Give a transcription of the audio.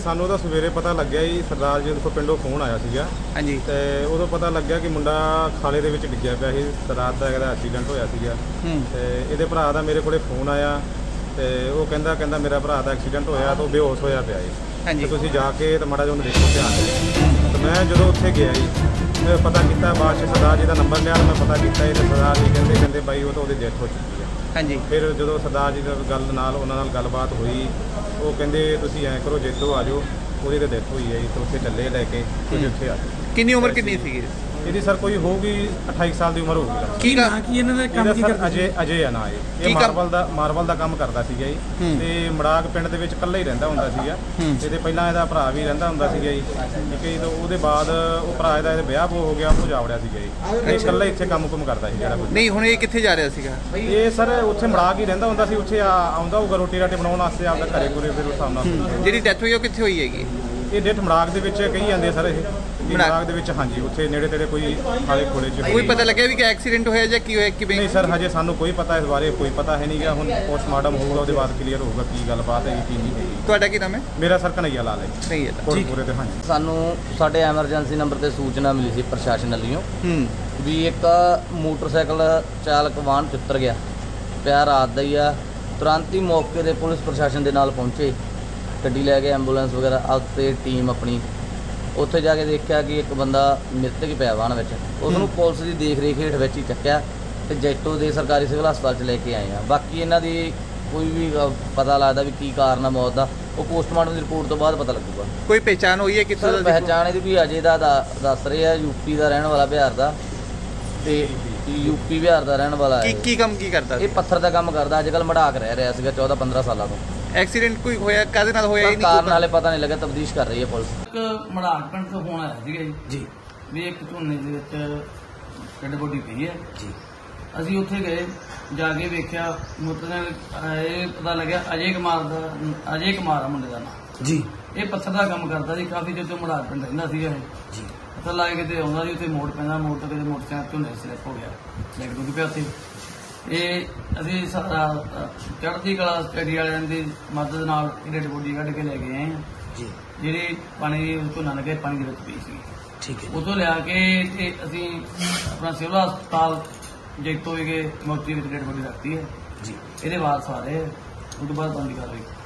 ਸਾਨੂੰ ਤਾਂ ਸਵੇਰੇ ਪਤਾ ਲੱਗਿਆ ਜੀ, ਸਰਦਾਰ ਜੀ ਤੋਂ ਪਿੰਡੋਂ ਫੋਨ ਆਇਆ ਸੀਗਾ। ਹਾਂਜੀ। ਤੇ ਉਦੋਂ ਪਤਾ ਲੱਗਿਆ ਕਿ ਮੁੰਡਾ ਖਾਲੇ ਦੇ ਵਿੱਚ ਡਿੱਗਿਆ ਪਿਆ ਸੀ। ਰਾਤ ਦਾ ਇਹਦਾ ਐਕਸੀਡੈਂਟ ਹੋਇਆ ਸੀਗਾ। ਤੇ ਇਹਦੇ ਭਰਾ ਦਾ ਮੇਰੇ ਕੋਲੇ ਫੋਨ ਆਇਆ ਤੇ ਉਹ ਕਹਿੰਦਾ ਮੇਰਾ ਭਰਾ ਦਾ ਐਕਸੀਡੈਂਟ ਹੋਇਆ ਤਾਂ ਉਹ ਬੇਹੋਸ਼ ਹੋਇਆ ਪਿਆ ਜੀ। ਹਾਂਜੀ। ਤੁਸੀਂ ਜਾ ਕੇ ਤੇ ਮਾੜਾ ਜਿਹਾ ਉਹਨੂੰ ਦੇਖੋ ਧਿਆਨ ਨਾਲ। ਤੇ ਮੈਂ ਜਦੋਂ ਉੱਥੇ ਗਿਆ ਜੀ, ਮੈਂ ਪਤਾ ਕੀਤਾ, ਬਾਅਦ 'ਚ ਸਰਦਾਰ ਜੀ ਦਾ ਨੰਬਰ ਲਿਆ, ਮੈਂ ਪਤਾ ਕੀਤਾ ਤੇ ਸਰਦਾਰ ਜੀ ਕਹਿੰਦੇ ਬਾਈ ਉਹ ਤਾਂ ਉਹਦੀ ਡੈਥ ਹੋ ਚੁੱਕੀ ਹੈ। ਹਾਂਜੀ। ਫਿਰ ਜਦੋਂ ਸਰਦਾਰ ਜੀ ਦਾ ਉਹਨਾਂ ਨਾਲ ਗੱਲਬਾਤ ਹੋਈ, ਉਹ ਕਹਿੰਦੇ ਤੁਸੀਂ ਐਂ ਕਰੋ ਜੈਤੋ ਆ ਜਾਓ, ਉਹਦੀ ਤਾਂ ਡੈਥ ਹੋਈ ਹੈ ਜੀ। ਤਾਂ ਉੱਥੇ ਚੱਲੇ ਲੈ ਕੇ ਤੁਸੀਂ ਉੱਥੇ ਆ ਜਾਓ। ਕਿੰਨੀ ਉਮਰ ਕਿੰਨੀ ਸੀਗੀ ਇਹਦੀ? ਸਰ ਕੋਈ ਹੋਊਗੀ 28 ਸਾਲ ਦੀ ਉਮਰ ਹੋਊਗੀ। ਕੀ ਇਹਨਾਂ ਦਾ ਕੰਮ ਕੀ ਕਰਦਾ? ਅਜੇ ਆ ਨਾ ਇਹ ਮਾਰਬਲ ਦਾ ਕੰਮ ਕਰਦਾ ਸੀਗਾ ਜੀ। ਤੇ ਮੜਾਕ ਪਿੰਡ ਦੇ ਵਿੱਚ ਇਕੱਲਾ ਹੀ ਰਹਿੰਦਾ ਹੁੰਦਾ ਸੀਗਾ। ਇਹਦੇ ਪਹਿਲਾਂ ਇਹਦਾ ਭਰਾ ਵੀ ਰਹਿੰਦਾ ਹੁੰਦਾ ਸੀਗਾ ਜੀ। ਠੀਕ ਹੈ ਜੀ। ਉਹਦੇ ਬਾਅਦ ਉਹ ਭਰਾ ਇਹਦਾ ਵਿਆਹ ਹੋ ਗਿਆ, ਉਹ ਜਾ ਵੜਿਆ ਸੀਗਾ ਜੀ। ਇਹ ਇਕੱਲਾ ਇੱਥੇ ਕੰਮ ਕਰਦਾ ਸੀ ਜਿਹੜਾ। ਨਹੀਂ ਹੁਣ ਇਹ ਕਿੱਥੇ ਜਾ ਰਿਹਾ ਸੀਗਾ? ਇਹ ਸਰ ਉੱਥੇ ਮੜਾਕ ਹੀ ਰਹਿੰਦਾ ਹੁੰਦਾ ਸੀ। ਉੱਥੇ ਆਉਂਦਾ ਹੋਊਗਾ ਰੋਟੀ ਰਾਟੀ ਬਣਾਉਣ ਵਾਸਤੇ ਆਪਦਾ ਘਰੇ ਘੁਰੇ। ਫਿਰ ਉਸ ਸਾਹਮਣੇ ਜਿਹੜੀ ਡੈਥ ਹੋਈ ਉਹ ਕਿੱਥੇ ਹੋਈ ਹੈਗੀ? ਇਹ ਡੈਥ ਮੜਾਕ ਦੇ ਵਿੱਚ ਕਹੀ ਜਾਂਦੇ ਸਰ। ਇਹ ਮੜਾਕ ਦੇ ਵਿੱਚ, ਹਾਂਜੀ, ਉੱਥੇ ਨੇੜੇ ਤੇੜੇ ਕੋਈ ਹਾਲੇ ਕੋਲੇ 'ਚ। ਕੋਈ ਪਤਾ ਲੱਗਿਆ ਵੀ ਕਿ ਐਕਸੀਡੈਂਟ ਹੋਇਆ ਜਾਂ ਕੀ ਹੋਇਆ ਕਿਵੇਂ? ਨਹੀਂ ਸਰ, ਹਜੇ ਸਾਨੂੰ ਕੋਈ ਪਤਾ ਇਸ ਬਾਰੇ ਕੋਈ ਪਤਾ ਹੈ ਨਹੀਂ ਗਾ। ਹੁਣ ਪੋਸਟਮਾਰਟਮ ਹੋਊਗਾ, ਉਹਦੇ ਬਾਅਦ ਕਲੀਅਰ ਹੋਊਗਾ ਕੀ ਗੱਲਬਾਤ ਹੈ ਕੀ ਨਹੀਂ ਹੈਗੀ। ਤੁਹਾਡਾ ਕੀ ਨਾਮ ਹੈ? ਮੇਰਾ ਸਰ ਕਨਈਆ ਲਾਲ ਹੈ। ਨਹੀਂ ਪੂਰੇ ਤੇ। ਹਾਂਜੀ। ਸਾਨੂੰ ਸਾਡੇ ਐਮਰਜੈਂਸੀ ਨੰਬਰ ਤੇ ਸੂਚਨਾ ਮਿਲੀ ਸੀ ਪ੍ਰਸ਼ਾਸਨ ਵੱਲੋਂ ਵੀ ਇੱਕ ਮੋਟਰਸਾਈਕਲ ਚਾਲਕ ਵਾਹਨ 'ਚ ਉਤਰ ਗਿਆ ਪਿਆ, ਰਾਤ ਦਾ ਹੀ ਆ। ਤੁਰੰਤ ਹੀ ਮੌਕੇ 'ਤੇ ਪੁਲਿਸ ਪ੍ਰਸ਼ਾਸਨ ਦੇ ਨਾਲ ਪਹੁੰਚੇ, ਗੱਡੀ ਲੈ ਕੇ ਐਂਬੂਲੈਂਸ ਵਗੈਰਾ ਤੇ ਟੀਮ ਆਪਣੀ ਉੱਥੇ ਜਾ ਕੇ ਦੇਖਿਆ ਕਿ ਇੱਕ ਬੰਦਾ ਮ੍ਰਿਤਕ ਪਿਆ ਵਾਹਨ ਵਿੱਚ। ਉਸ ਨੂੰ ਪੁਲਿਸ ਦੀ ਦੇਖ ਰੇਖ ਹੇਠ ਵਿੱਚ ਹੀ ਚੱਕਿਆ ਤੇ ਜੈਤੋ ਦੇ ਸਰਕਾਰੀ ਸਿਵਲ ਹਸਪਤਾਲ 'ਚ ਲੈ ਕੇ ਆਏ ਆ। ਬਾਕੀ ਇਹਨਾਂ ਦੀ ਕੋਈ ਵੀ ਪਤਾ ਲੱਗਦਾ ਵੀ ਕੀ ਕਾਰਨ ਆ ਮੌਤ ਦਾ, ਉਹ ਪੋਸਟਮਾਰਟਮ ਦੀ ਰਿਪੋਰਟ ਤੋਂ ਬਾਅਦ ਪਤਾ ਲੱਗੂਗਾ। ਕੋਈ ਪਹਿਚਾਣ ਹੋਈ ਹੈ ਕਿੱਥੋਂ ਦਾ? ਪਹਿਚਾਣ ਇਹਦੀ ਵੀ ਅਜੇ ਦਾ ਦੱਸ ਰਹੇ ਆ, ਯੂਪੀ ਦਾ ਰਹਿਣ ਵਾਲਾ, ਬਿਹਾਰ ਦਾ। ਤੇ ਯੂਪੀ ਬਿਹਾਰ ਦਾ ਰਹਿਣ ਵਾਲਾ ਹੈ। ਕੀ ਕੰਮ ਕੀ ਕਰਦਾ? ਇਹ ਪੱਥਰ ਦਾ ਕੰਮ ਕਰਦਾ। ਅੱਜ ਕੱਲ੍ਹ ਮੜਾਕ ਰਹਿ ਰਿਹਾ ਸੀਗਾ 14-15 ਸਾਲਾਂ ਤੋਂ। ਐਕਸੀਡੈਂਟ ਕੋਈ ਹੋਇਆ ਕਾਹਦੇ ਨਾਲ ਹੋਇਆ? ਇਹ ਕਾਰਨ ਨਾਲੇ ਪਤਾ ਨਹੀਂ ਲੱਗਾ, ਤਫਤੀਸ਼ ਕਰ ਰਹੀ ਹੈ ਪੁਲਿਸ। ਇੱਕ ਮੜਾਕ ਪਿੰਡ ਤੋਂ ਫੋਨ ਆਇਆ ਸੀਗਾ ਜੀ ਵੀ ਇੱਕ ਝੋਨੇ ਦੇ ਵਿੱਚ ਡੈੱਡ ਬੋਡੀ ਪਈ ਹੈ ਜੀ। ਅਸੀਂ ਉੱਥੇ ਗਏ, ਜਾ ਕੇ ਵੇਖਿਆ ਮੋਟਰਸਾਈਕਲ। ਇਹ ਪਤਾ ਲੱਗਿਆ ਅਜੇ ਕੁਮਾਰ ਆ ਮੁੰਡੇ ਦਾ ਨਾਮ ਜੀ। ਇਹ ਪੱਥਰ ਦਾ ਕੰਮ ਕਰਦਾ ਸੀ, ਕਾਫੀ ਚਿਰ ਤੋਂ ਮੜਾਕ ਪਿੰਡ ਰਹਿੰਦਾ ਸੀਗਾ ਇਹ ਜੀ। ਪਤਾ ਲੱਗ ਕਿਤੇ ਆਉਂਦਾ ਸੀ, ਉੱਥੇ ਮੋੜ ਪੈਂਦਾ, ਮੋੜ ਤੋਂ ਕਿਤੇ ਮੋਟਰਸਾਈਕਲ ਝੋਨੇ ਸਲਿੱਪ ਹੋ ਗਿਆ, ਡਿੱਗ ਡੁੱਗ ਪਿਆ ਉੱਥੇ। ਇਹ ਅਸੀਂ ਚੜ੍ਹਦੀ ਕਲਾ ਸਟੱਡੀ ਵਾਲਿਆਂ ਦੀ ਮਦਦ ਨਾਲ ਡੈੱਡ ਬੋਡੀ ਕੱਢ ਕੇ ਲੈ ਕੇ ਆਏ ਹਾਂ ਜੀ। ਜਿਹੜੀ ਪਾਣੀ ਝੋਨਾ ਲੱਗੇ ਪਾਣੀ ਦੇ ਵਿੱਚ ਪਈ ਸੀ, ਠੀਕ ਹੈ। ਉਦੋਂ ਲਿਆ ਕੇ ਤੇ ਅਸੀਂ ਆਪਣਾ ਸਿਵਲ ਹਸਪਤਾਲ ਜੈਤੋ ਵਿਖੇ ਮੋਰਚੇ ਵਿੱਚ ਡੈੱਡ ਬੋਡੀ ਰੱਖਤੀ ਹੈ ਜੀ। ਇਹਦੇ ਬਾਅਦ ਸਾਰੇ ਉਹ ਤੋਂ ਬਾਅਦ ਬੰਦ ਕਰ ਰਹੀ।